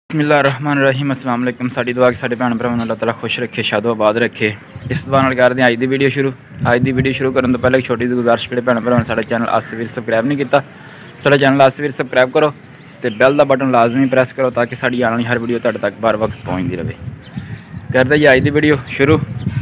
बिस्मिल्लाहिर्रहमानिर्रहीम अस्सलाम वालेकुम। साडी दुआ कि साडे भैन भरावां नूं अल्लाह ताला खुश रखे, शादो आबाद रखे। इस दुआ नाल करदे अज दी वीडियो शुरू। अज दी वीडियो शुरू करन तो पहले एक छोटी जी गुजारिश, जिहड़े भैन भरावां ने साडा चैनल आसिफवीर सबसक्राइब नहीं किया, साडा चैनल आसिफवीर सबसक्राइब करो तो बैल का बटन लाजमी प्रेस करो ताकि साडी आने वाली हर वीडियो तुहाडे तक बर वक्त पहुँचती रहे। करदे जी अज दी वीडियो शुरू।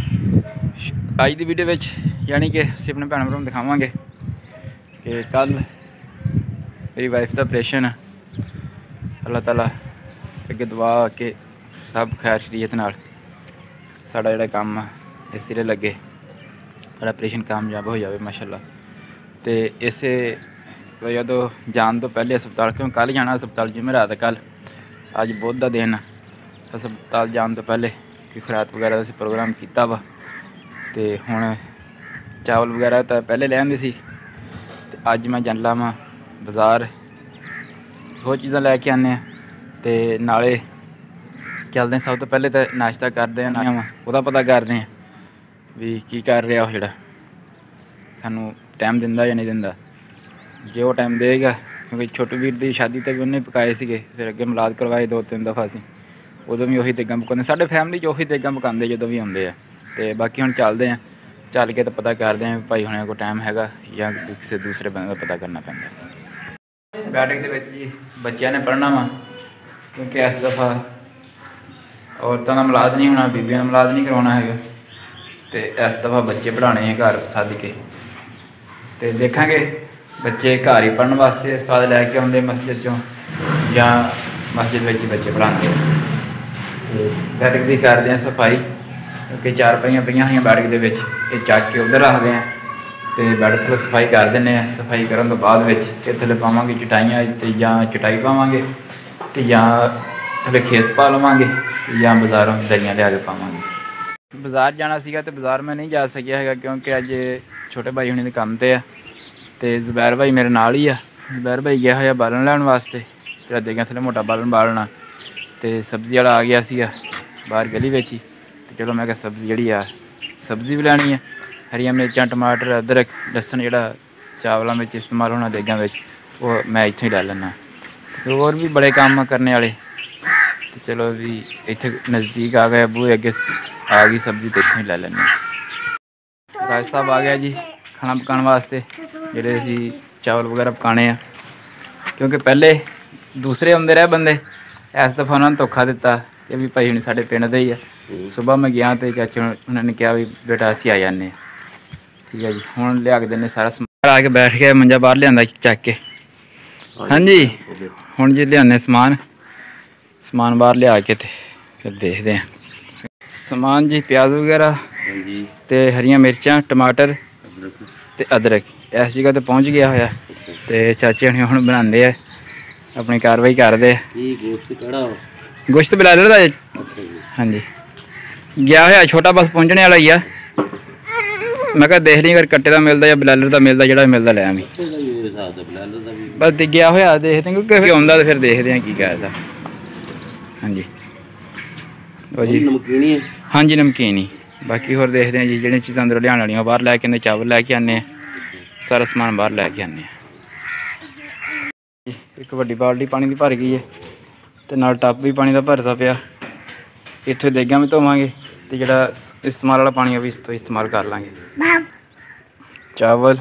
अज दी वीडियो विच यानी कि असीं अपने भैन भरावां नूं दिखावांगे कि कल मेरी वाइफ का ऑपरेशन है। अल्लाह ताला अगे दुआ के सब खैर खरीयत नाल साडा जिहड़ा काम इस सिरे लगे, साडा ऑपरेशन कामयाब हो जाए माशाअल्लाह। तो इस वजह तो जान तो पहले अस्पताल, क्यों कल जाना अस्पताल जुमेरात है, कल अज बुध का दिन, अस्पताल जान तो पहले कोई खुराक वगैरह का प्रोग्राम किया वा। तो हुण चावल वगैरह तो पहले ले आंदे सी, ते अज मैं जाना वा बाज़ार, होर चीज़ां लैके आने। तो नाले चलते हैं, सब तो पहले तो नाश्ता करते हैं, वह पता करते हैं भी की कर रहा वो, जोड़ा सानू टाइम दिंदा या नहीं दिंदा। जे वो टाइम देगा, क्योंकि छोटू वीर की शादी तो भी उन्हें पकाए थे, फिर अगे मिलाद करवाए 2-3 दफ़ा असीं, उदों भी उही देगां पकाते, साडे फैमिली उही देगां पकाते जो भी आते हैं। तो बाकी हुण चलते हैं, चल के तो पता करते हैं भाई हुणे को टाइम हैगा या किसी दूसरे बंदे का पता करना पैंदा। बैठक के जी बच्चों ने पढ़ना वा, क्योंकि इस दफ़ा औरतों का मिलाद नहीं होना, बीबियों का मिलाद नहीं करवाना है। तो इस दफ़ा बच्चे पढ़ाने हैं घर सद के। तो देखांगे बच्चे घर ही पढ़ने वास्ते उस्ताद लैके आते मस्जिद चों, या मस्जिद में बच्चे पढ़ाते। तो बैठक की करते हैं सफाई, क्योंकि 4 पाइयां पईयां होईयां बैठक के विच, ये चक के उधर रखते हैं। तो बैठ थल्ले सफाई कर दें। सफाई करने तो बाद थल्ले पावांगे चटाइयाँ, या चटाई पावांगे, तो या थल्ले खेस पा लवांगे, या बाज़ारों दरियाँ लिया के पावांगे। बाज़ार जाना सीगा तो बाज़ार में नहीं जा सकिया है, क्योंकि अज छोटे भाई हुणी दे काम ते आ। तो ज़ुबैर भाई मेरे नाल ही आ। ज़ुबैर भाई गया होया बालन लैन वास्ते, तो अद्दे गया थल्ले मोटा बालन बालना। तो सब्जी वाला आ गया सीगा बाहर गली में ही। तो चलो मैं सब्जी जी आ सब्जी भी लैनी है, हरियां मिर्चां, टमाटर, अदरक, लसन, जोड़ा चावलों में इस्तेमाल होना देगां में, वो मैं इत्थों ही लै लैना। तो होर भी बड़े काम करने वाले। तो चलो भी इत्थे नज़दीक आ गए, बूहे अगे आ गई सब्जी, तो इत्थों ही लै लैने। राज साहब आ गया जी खाना पकाने वास्ते, जेह्ड़े असीं चावल वगैरह पकाने हैं, क्योंकि पहले दूसरे आंदे रहे बंदे, इस दफ़ा उन्होंने धोखा दिता। ये भी भाई हुणी साडे पिंड दे ही है। सुबह मैं गया तो चाचे उन्होंने कहा भी बेटा असीं आ जाने। ठीक है जी, हुण लिया के देने सारा समान, आके बैठ गया मंजा बाहर लिया चक के। हाँ जी, हुण जी लियाने समान बाहर लिया के, तो फिर देखते हैं समान जी। प्याज वगैरह तो हरियां मिर्चां, टमाटर तो अदरक इस जगह तो पहुँच गया होया। तो चाचे हुण बनाते हैं, अपनी कार्रवाई करते हैं। गोश्त ब्लायलर का, हाँ जी गया होया छोटा, बस पहुँचने वाला ही है। मैं कहा देख ली अगर कट्टे का मिलता या ब्लायलर का मिलता, जोड़ा मिलता लै आवी। बस गया होया देखते हैं, क्योंकि आंदा तो फिर देखते हैं की कहता। हाँ जी जी, हाँ जी नमकीन ही। बाकी होर देखते हैं जी, जो चीज़ां अंदरों लियाने वालियां बाहर लैके आने, चावल लैके आने, सारा समान बाहर लैके आने। एक वड्डी बाल्टी पानी की भर गई है, तो नाल टप भी पानी का भरदा पिया। इत्थों देगां भी धोवांगे, तो जोड़ा इस्तेमाल वाला पानी भी इस इस्तेमाल कर लाँगे। चावल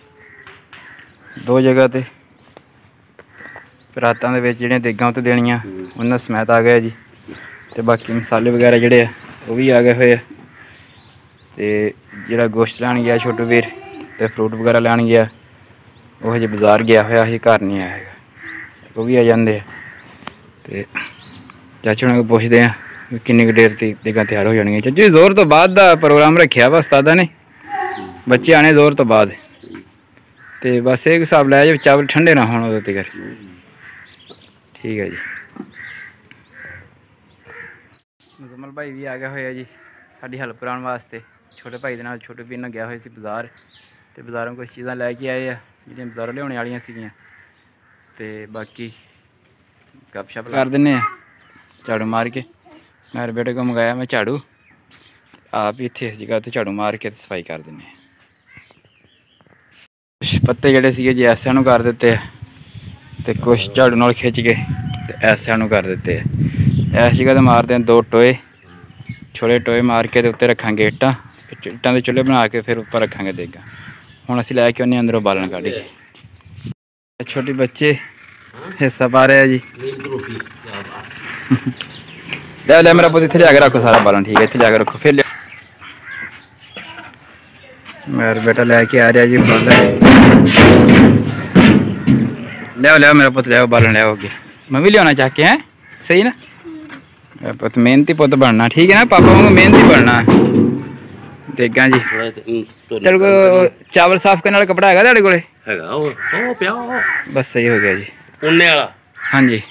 2 जगह ते परातां दे विच जिहड़ियां देगां उत्ते देनियां, उन्हां समेत आ गया जी। तो बाकी मसाले वगैरह जोड़े वो भी आ गए हुए। तो जोड़ा गोश्त लैन गया छोटू वीर, तो फ्रूट वगैरह लैन गया, वो हजे बाज़ार गया होया, ही घर नहीं आया, वो भी आ जाते। तो चाचू ने पुछते हैं किन्नी कुछ देर देगां तैयार हो जानियां। चाचू जोर तो बाद का प्रोग्राम रखा वा उस्तादा ने, बच्चे आने जोर तो बाद। तो बस एक हिसाब लै जो चावल ठंडे ना होने उदों तकर। ठीक है जी। मुजम्मल भाई भी आ गया होया जी साडी हेल्प कराने वास्ते। छोटे भाई दे नाल छोटे वीर नाल गया होया सी बाज़ार, तो बाज़ारों कुछ चीज़ां लैके आए हैं जिहड़ियां बाज़ारों लियाने वालियां सीगियां। तो बाकी गपशप कर दिन्ने आं झाड़ू मार के। मेरे बेटे को मंगाया मैं झाड़ू, आप ही इत्थे इस जगह ते झाड़ू मार के सफाई कर दिन्ने आं। कुछ पत्ते जोड़े सीगे जी ऐसे नूं कर दिते, तो कुछ झाड़ू नाल खिंच के तो ऐसे नूं कर दिते है। इस जगह तो मारते हैं 2 टोए, छोटे टोए मार के उत्ते रखांगे इट्टां के चुल्हे बना के फिर उपर रखांगे देगा। हुण असीं लैके आने अंदरों बालन कढ के। छोटे बच्चे हिस्सा पा रहे हैं जी। ले ले मेरा पुत इत्थे जाके रखो सारा बालन, ठीक है इत्थे जाके रखो। फिर मेरा बेटा लैके आ रहा जी बालन। लिया लिया मेरा पुत लिया बालन लिया होगी। मैं भी लिया चाह के हैं सही ना। मेरा पुत मेहनती पुत बनना, ठीक है ना, पापा वांगू मेहनती बनना। देगा जी तेरे को चावल साफ करने वाला कपड़ा है तेरे को? बस सही हो गया जी उन्ने वाला। हाँ जी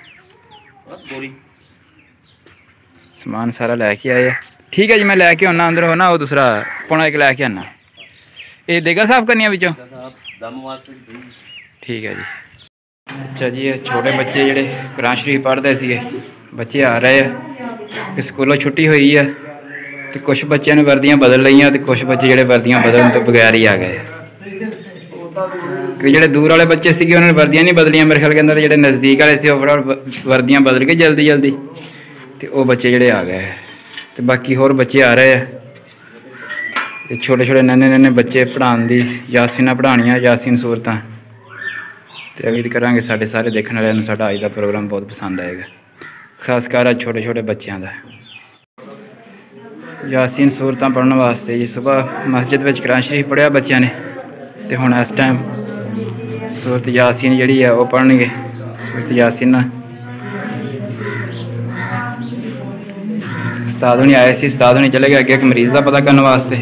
समान सारा लैके आए, ठीक है जी। मैं लैके आना अंदर होना, वो दूसरा पौना 1 लैके आना। ये देगा साफ करनी बिचों, ठीक है जी। अच्छा जी ये छोटे बच्चे ਜਿਹੜੇ कुरान शरीफ पढ़ते थे बच्चे आ रहे हैं कि स्कूलों छुट्टी हुई है तो कुछ बच्चों ने वर्दियाँ बदल लिया तो कुछ बच्चे ਜਿਹੜੇ वर्दियाँ बदलने तो बगैर ही आ गए। कि ਜਿਹੜੇ दूर वाले बच्चे सी उन्होंने वर्दियाँ नहीं बदलियाँ मेरे ख्याल के अंदर, ਜਿਹੜੇ नज़दीक वाले सी वर्दियाँ बदल के जल्दी जल्दी तो वो बच्चे ਜਿਹੜੇ आ गए। तो बाकी होर बच्चे आ रहे हैं, छोटे छोटे नन्हे नन्हे बच्चे पढ़ाने की यासीना पढ़ानियाँ यासीन सूरतां। तो उम्मीद करांगे साढ़े सारे देखने वाले साडा अज का प्रोग्राम बहुत पसंद आएगा, खासकर छोटे छोटे बच्चों का। यासीन सूरतां पढ़ने वास्ते जी सुबह मस्जिद में कुरान शरीफ पढ़िया बच्चों ने, तो हुण इस टाइम सूरत यासीन जी है वो पढ़नगे। सूरत यासीन उस्ताद होनी आए सी, उस्ताद होनी चले गए अगे एक मरीज़ का पता करने वास्ते।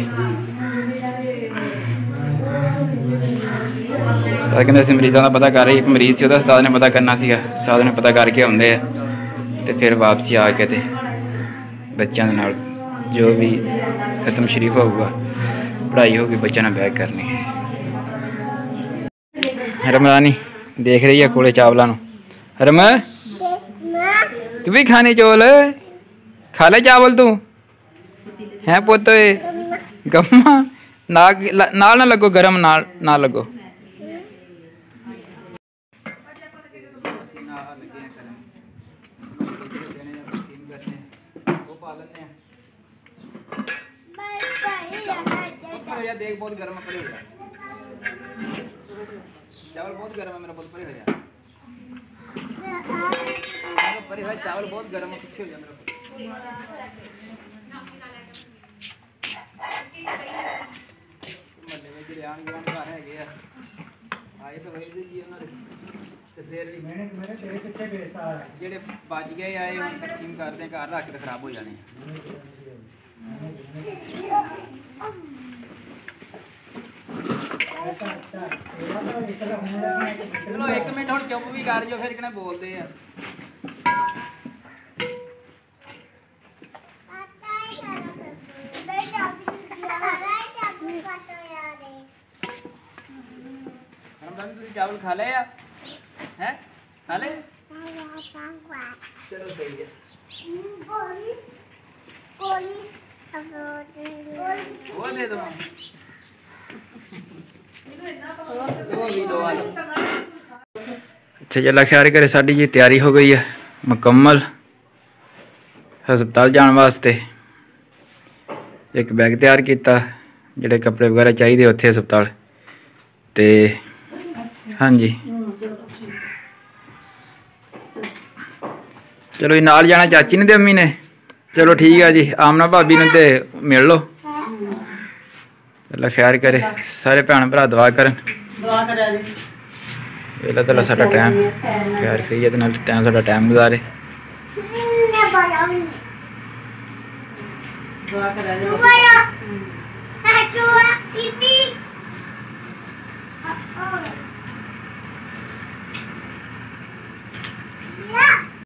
उस्ताद कहते असीं मरीज़ों का पता कर रही, एक मरीज़ से उस्ताद ने पता करना सीगा। उस्ताद ने पता करके आउंदे आ ते फिर वापसी आके ते बच्चों के नाल जो भी खत्म शरीफ होगा पढ़ाई होगी बच्चों ने बैग करनी। रमलानी देख रही है कोले चावलों नूं। रम तू भी खाने चौल खा ले चावल तू है पुत। गम्मा नाल ना लगो गरम नाल ना लगो। देख बहुत गर्म है, पड़े हो जा चावल बहुत गर्म है मेरा पुत, परे हो जा परे हो, चावल बहुत गर्म है पीछे हो जा मेरा पुत। महल्ले में ਜਿਹੜੇ ਆਣ ਗੁਆਂਢ ਘਰ ਹੈਗੇ ਆ ਆਏ ਤਾਂ ਵੇਚਦੇ ਜੀ ਉਹਨਾਂ ਦੇ ਤੇ ਫਿਰ ਮੇਰੇ ਤੇਰੇ ਕਿੱਥੇ ਵੇਚਦਾ ਜਿਹੜੇ ਬਚ ਗਏ ਆਏ ਹੁਣ ਤਕਸੀਮ ਕਰਦੇ ਘਰ ਰੱਖ ਕੇ ਖਰਾਬ ਹੋ ਜਾਣੇ। चलो 1 मिनट हम चुप भी कर जो फिर कहना बोलते हैं। चावल खा ले या हैं खा ले चलो सही है। वो दे दो अच्छा जला ख्याल करे साड़ी जी तैयारी हो गई है मुकम्मल हस्पताल जाने वास्ते। एक बैग तैयार किया जोड़े कपड़े वगैरह चाहिए उत्थे हस्पताल ते। हाँ जी चलो जी नाल जाना चाची ने ते अम्मी ने। चलो ठीक है जी आमना भाभी ने ते मिल लो। अल्लाह खैर करे सारे भैन भरा दुआ करन। वेला तो साडा टाइम खैर करिए ते नाल टाइम साडा टाइम गुजारे।